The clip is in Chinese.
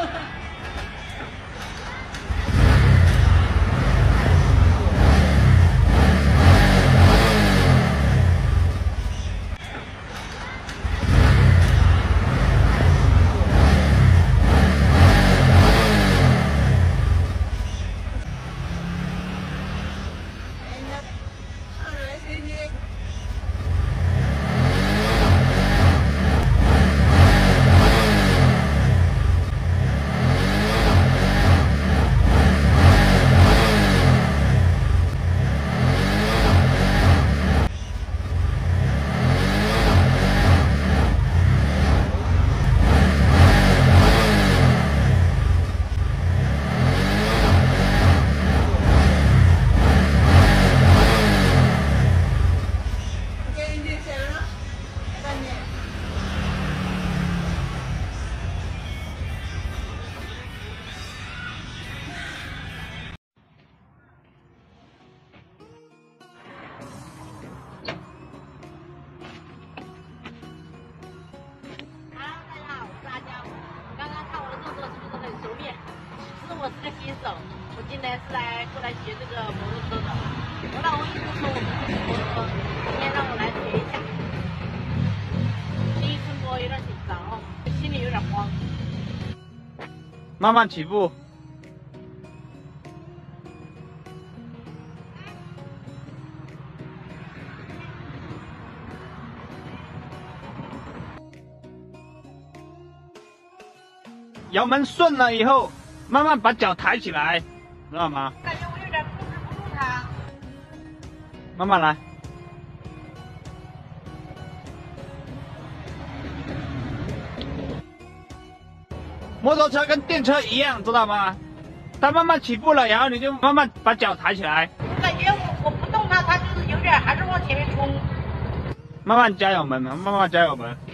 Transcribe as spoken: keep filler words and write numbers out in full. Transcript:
我是个新手，我今天是来过来学这个摩托车的。我老公一直说我不会骑摩托，今天让我来学一下。第一次摸有点紧张哦，心里有点慌。 慢慢起步。油门顺了以后。 慢慢把脚抬起来，知道吗？ 感觉我有点控制不住它。 慢慢来。摩托车跟电车一样，知道吗？它慢慢起步了，然后你就慢慢把脚抬起来。 我感觉我我不动它，它就是有点还是往前面冲。 慢慢加油门，慢慢加油门。